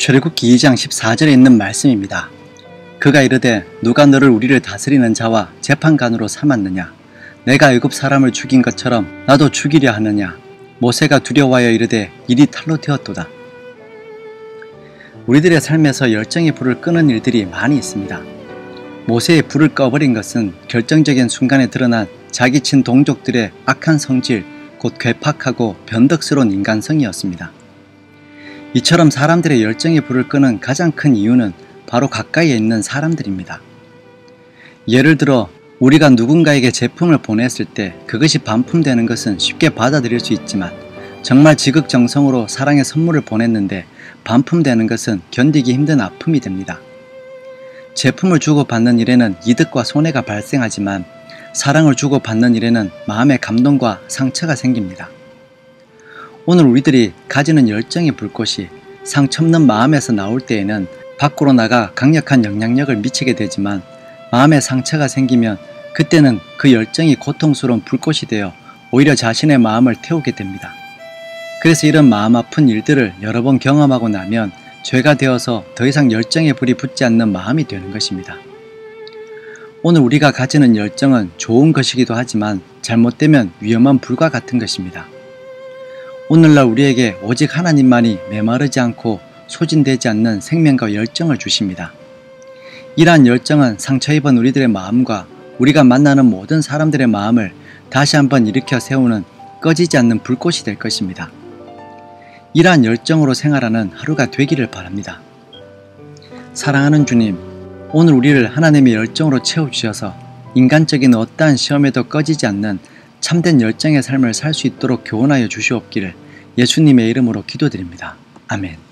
출애굽기 2장 14절에 있는 말씀입니다. 그가 이르되 누가 너를 우리를 다스리는 자와 재판관으로 삼았느냐? 내가 애굽 사람을 죽인 것처럼 나도 죽이려 하느냐? 모세가 두려워하여 이르되 일이 탈로 되었도다. 우리들의 삶에서 열정의 불을 끄는 일들이 많이 있습니다. 모세의 불을 꺼버린 것은 결정적인 순간에 드러난 자기 친 동족들의 악한 성질, 곧 괴팍하고 변덕스러운 인간성이었습니다. 이처럼 사람들의 열정의 불을 끄는 가장 큰 이유는 바로 가까이에 있는 사람들입니다. 예를 들어 우리가 누군가에게 제품을 보냈을 때 그것이 반품되는 것은 쉽게 받아들일 수 있지만 정말 지극정성으로 사랑의 선물을 보냈는데 반품되는 것은 견디기 힘든 아픔이 됩니다. 제품을 주고받는 일에는 이득과 손해가 발생하지만 사랑을 주고받는 일에는 마음의 감동과 상처가 생깁니다. 오늘 우리들이 가지는 열정의 불꽃이 상처 없는 마음에서 나올 때에는 밖으로 나가 강력한 영향력을 미치게 되지만 마음에 상처가 생기면 그때는 그 열정이 고통스러운 불꽃이 되어 오히려 자신의 마음을 태우게 됩니다. 그래서 이런 마음 아픈 일들을 여러 번 경험하고 나면 죄가 되어서 더 이상 열정의 불이 붙지 않는 마음이 되는 것입니다. 오늘 우리가 가지는 열정은 좋은 것이기도 하지만 잘못되면 위험한 불과 같은 것입니다. 오늘날 우리에게 오직 하나님만이 메마르지 않고 소진되지 않는 생명과 열정을 주십니다. 이러한 열정은 상처 입은 우리들의 마음과 우리가 만나는 모든 사람들의 마음을 다시 한번 일으켜 세우는 꺼지지 않는 불꽃이 될 것입니다. 이러한 열정으로 생활하는 하루가 되기를 바랍니다. 사랑하는 주님, 오늘 우리를 하나님의 열정으로 채워주셔서 인간적인 어떠한 시험에도 꺼지지 않는 참된 열정의 삶을 살 수 있도록 교훈하여 주시옵기를 예수님의 이름으로 기도드립니다. 아멘.